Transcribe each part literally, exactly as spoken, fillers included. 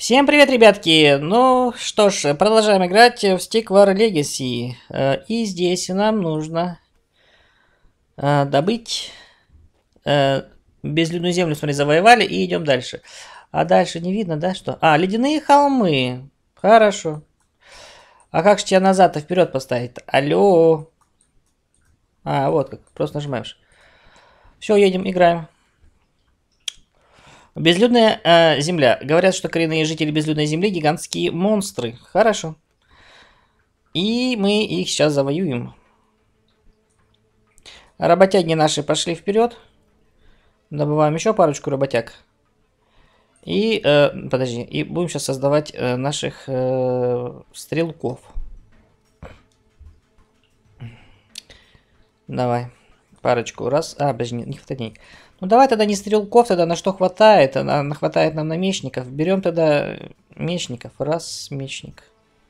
Всем привет, ребятки! Ну что ж, продолжаем играть в Stick War Legacy. Э, И здесь нам нужно э, добыть э, безлюдную землю, смотри, завоевали и идем дальше. А дальше не видно, да, что? А, ледяные холмы. Хорошо. А как же тебя назад-то вперед поставить? Алло. А, вот как, просто нажимаешь. Все, едем, играем. Безлюдная э, земля. Говорят, что коренные жители безлюдной земли гигантские монстры. Хорошо. И мы их сейчас завоюем. Работяги наши пошли вперед. Добываем еще парочку работяг. И, э, подожди, и будем сейчас создавать э, наших э, стрелков. Давай. Парочку. Раз. А, подожди, не, не хватает денег. Ну давай тогда не стрелков, тогда на что хватает. На, на, хватает нам на мечников. Берем тогда мечников. Раз, мечник.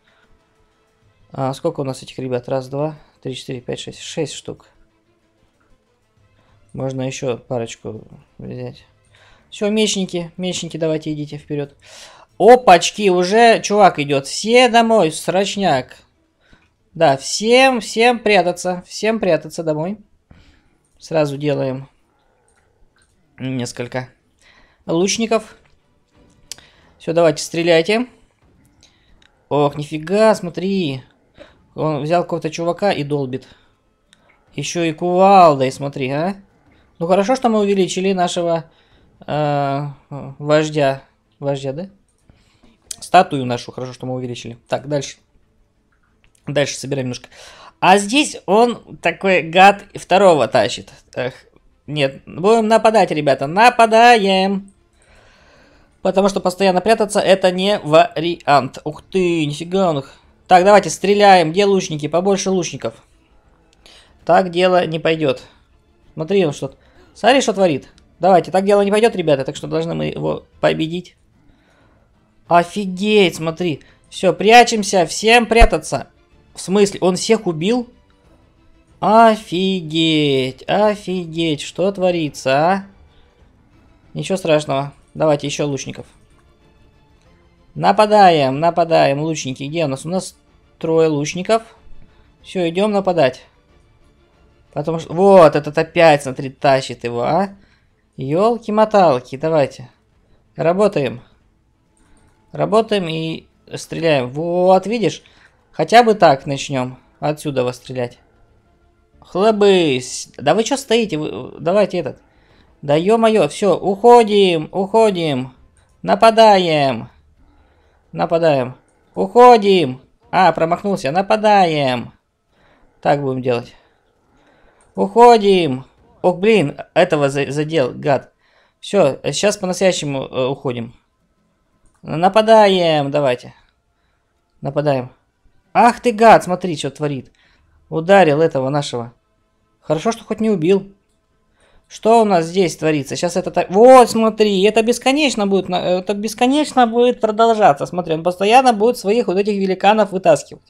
А сколько у нас этих ребят? Раз, два, три, четыре, пять, шесть. Шесть штук. Можно еще парочку взять. Все, мечники, мечники, давайте идите вперед. Опачки, уже чувак идет. Все домой, срочняк. Да, всем, всем прятаться. Всем прятаться домой. Сразу делаем несколько лучников. Все, давайте, стреляйте. Ох, нифига, смотри. Он взял какого-то чувака и долбит. Еще и кувалдой, смотри, а. Ну хорошо, что мы увеличили нашего э, вождя. Вождя, да? Статую нашу, хорошо, что мы увеличили. Так, дальше. Дальше собираем немножко. А здесь он такой гад второго тащит. Эх, нет, будем нападать, ребята. Нападаем. Потому что постоянно прятаться это не вариант. Ух ты, нифига он их. Так, давайте стреляем. Где лучники? Побольше лучников. Так дело не пойдет. Смотри, он что-то. Смотри, что творит. Давайте, так дело не пойдет, ребята. Так что должны мы его победить. Офигеть, смотри. Все, прячемся. Всем прятаться. В смысле, он всех убил? Офигеть. Офигеть. Что творится, а? Ничего страшного. Давайте еще лучников. Нападаем, нападаем. Лучники. Где у нас? У нас трое лучников. Все, идем нападать. Потому что... Вот, этот опять, смотри, тащит его, а? Ёлки-моталки, давайте. Работаем. Работаем и стреляем. Вот, видишь? Хотя бы так начнем. Отсюда вас стрелять. Хлобысь. Да вы что стоите? Вы... Давайте этот. Да ё-моё, все, уходим, уходим. Нападаем. Нападаем. Уходим. А, промахнулся. Нападаем. Так будем делать. Уходим. Ох, блин, этого задел, гад. Все, сейчас по-настоящему э, уходим. Нападаем, давайте. Нападаем. Ах ты, гад, смотри, что творит. Ударил этого нашего. Хорошо, что хоть не убил. Что у нас здесь творится? Сейчас это так... Вот, смотри, это бесконечно будет, это бесконечно будет продолжаться. Смотри, он постоянно будет своих вот этих великанов вытаскивать.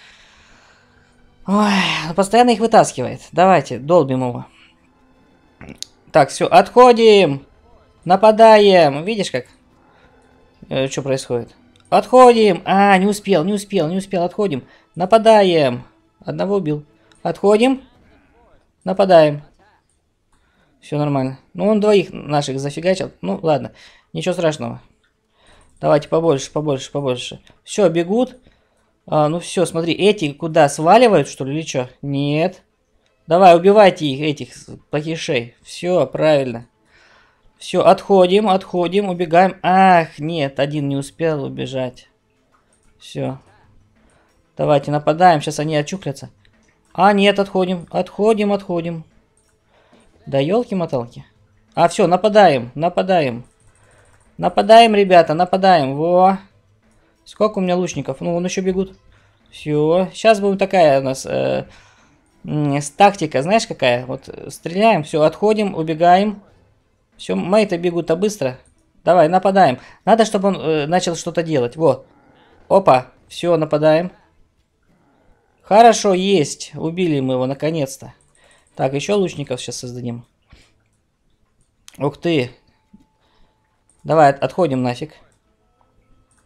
Ой, он постоянно их вытаскивает. Давайте, долбим его. Так, все, отходим. Нападаем. Видишь, как? Э, что происходит? Отходим. А, не успел, не успел, не успел. Отходим. Нападаем. Одного убил. Отходим. Нападаем. Все нормально. Ну, он двоих наших зафигачил. Ну, ладно. Ничего страшного. Давайте побольше, побольше, побольше. Все, бегут. А, ну все, смотри, эти куда, сваливают, что ли, или что? Нет. Давай, убивайте их, этих плохишей. Все, правильно. Все, отходим, отходим, убегаем. Ах, нет, один не успел убежать. Все. Давайте, нападаем, сейчас они очухлятся. А, нет, отходим, отходим, отходим. Да елки-моталки. А, все, нападаем, нападаем. Нападаем, ребята, нападаем. Во. Сколько у меня лучников? Ну, вон еще бегут. Все. Сейчас будет такая у нас э, э, тактика. Знаешь, какая? Вот стреляем, все, отходим, убегаем. Все, мои-то бегут-то быстро. Давай, нападаем. Надо, чтобы он э, начал что-то делать. Вот. Опа. Все, нападаем. Хорошо, есть. Убили мы его, наконец-то. Так, еще лучников сейчас создадим. Ух ты. Давай, отходим нафиг.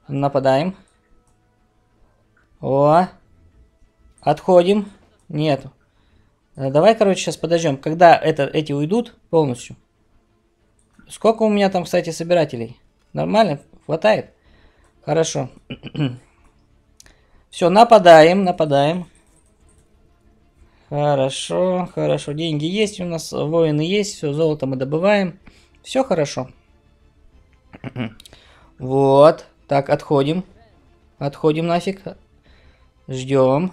Нападаем. О. Отходим. Нету. Давай, короче, сейчас подождем. Когда это, эти уйдут полностью. Сколько у меня там, кстати, собирателей? Нормально? Хватает? Хорошо. Все, нападаем, нападаем. Хорошо, хорошо. Деньги есть у нас, воины есть, все, золото мы добываем. Все хорошо. Вот. Так, отходим. Отходим нафиг. Ждем.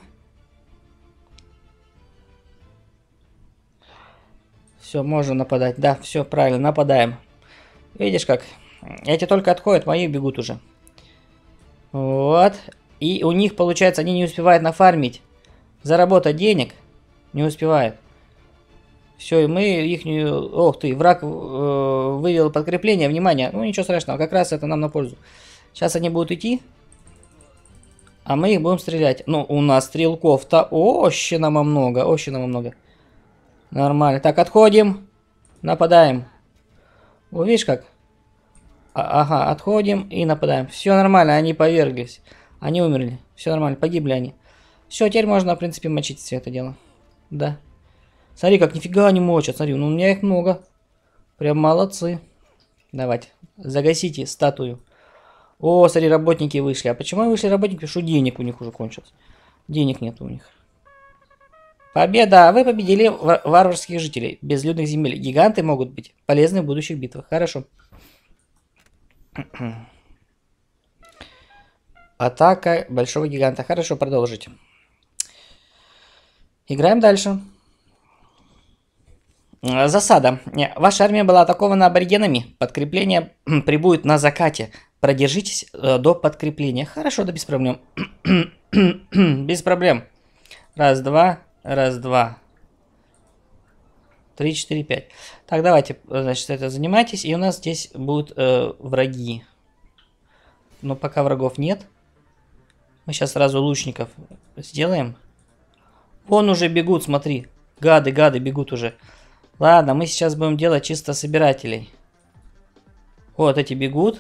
Все, можно нападать. Да, все, правильно, нападаем. Видишь как? Эти только отходят, мои бегут уже. Вот. И у них, получается, они не успевают нафармить. Заработать денег. Не успевает. Все, и мы их... Ох ты, враг э, вывел подкрепление. Внимание. Ну, ничего страшного. Как раз это нам на пользу. Сейчас они будут идти. А мы их будем стрелять. Ну, у нас стрелков-то очень нам много. Очень нам много. Нормально. Так, отходим. Нападаем. О, видишь как? А ага, отходим и нападаем. Все нормально, они поверглись. Они умерли. Все нормально, погибли они. Все, теперь можно, в принципе, мочить все это дело. Да. Смотри, как нифига не мочат. Смотри, ну у меня их много. Прям молодцы. Давайте, загасите статую. О, смотри, работники вышли. А почему вышли работники? Потому что денег у них уже кончилось. Денег нет у них. Победа! Вы победили варварских жителей безлюдных земель. Гиганты могут быть полезны в будущих битвах. Хорошо. Атака большого гиганта. Хорошо, продолжить. Играем дальше. Засада. Ваша армия была атакована аборигенами. Подкрепление прибудет на закате. Продержитесь до подкрепления. Хорошо, да без проблем. Без проблем. Раз, два. Раз, два. Три, четыре, пять. Так, давайте, значит, это занимайтесь. И у нас здесь будут э, враги. Но пока врагов нет. Мы сейчас сразу лучников сделаем. Вон уже бегут, смотри. Гады, гады бегут уже. Ладно, мы сейчас будем делать чисто собирателей. Вот эти бегут.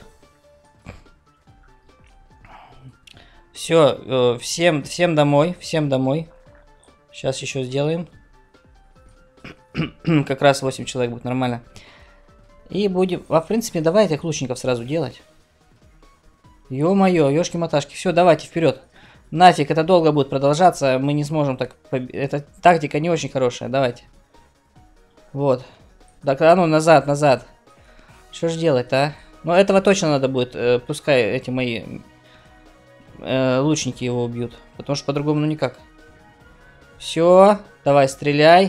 Все, э, всем, всем домой, всем домой. Сейчас еще сделаем. Как раз восемь человек будет нормально. И будем... А в принципе, давай этих лучников сразу делать. Ё-моё, ёшки-маташки. Все, давайте вперед. Нафиг, это долго будет продолжаться. Мы не сможем так... Эта тактика не очень хорошая. Давайте. Вот. Так, а ну назад, назад. Что ж делать-то, а? Ну, этого точно надо будет. Э, пускай эти мои э, лучники его убьют. Потому что по-другому ну никак. Все, давай, стреляй.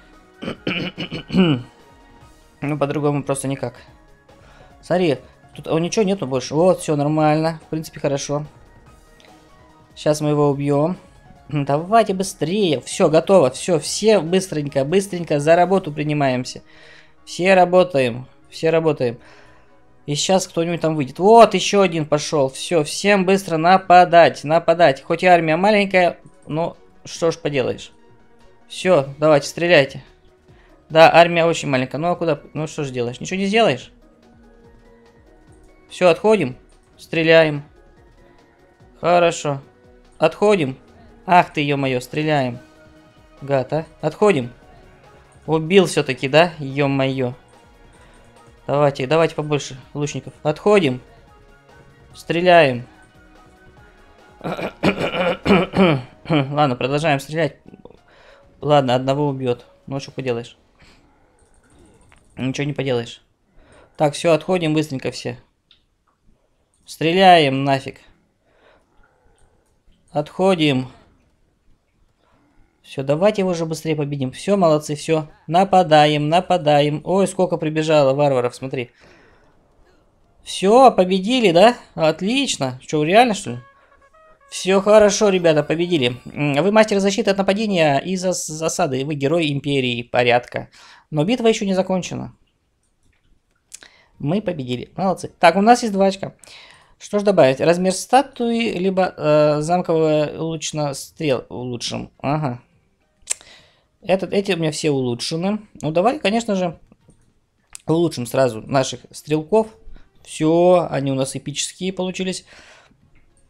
Ну, по-другому просто никак. Смотри, тут о, ничего нету больше. Вот, все нормально. В принципе, хорошо. Сейчас мы его убьем. Давайте быстрее. Все, готово. Все, все быстренько, быстренько за работу принимаемся. Все работаем. Все работаем. И сейчас кто-нибудь там выйдет. Вот, еще один пошел. Все, всем быстро нападать. Нападать. Хоть и армия маленькая, но что ж поделаешь. Все, давайте, стреляйте. Да, армия очень маленькая. Ну а куда? Ну что ж делаешь? Ничего не сделаешь? Все, отходим. Стреляем. Хорошо. Отходим. Ах ты, ё-моё, стреляем. Гад, а? Отходим. Убил все-таки, да? Ё-моё. Давайте, давайте побольше лучников. Отходим. Стреляем. Ладно, продолжаем стрелять. Ладно, одного убьет. Ну, что поделаешь? Ничего не поделаешь. Так, все, отходим быстренько все. Стреляем нафиг. Отходим. Все, давайте его уже быстрее победим. Все, молодцы, все. Нападаем, нападаем. Ой, сколько прибежало варваров, смотри. Все, победили, да? Отлично. Что, реально, что ли? Все хорошо, ребята, победили. Вы мастер защиты от нападения и зас засады. Вы герой империи порядка. Но битва еще не закончена. Мы победили. Молодцы. Так, у нас есть два очка. Что ж добавить? Размер статуи, либо э, замкового лучнострел улучшим. Ага. Этот, эти у меня все улучшены. Ну, давай, конечно же, улучшим сразу наших стрелков. Все, они у нас эпические получились.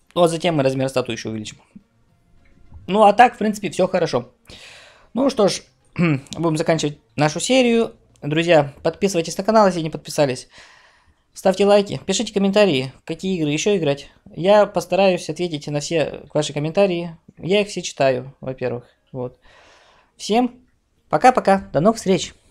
Ну, а затем мы размер статуи еще увеличим. Ну, а так, в принципе, все хорошо. Ну что ж, будем заканчивать нашу серию. Друзья, подписывайтесь на канал, если не подписались. Ставьте лайки, пишите комментарии, какие игры еще играть. Я постараюсь ответить на все ваши комментарии. Я их все читаю, во-первых. Вот. Всем пока-пока, до новых встреч!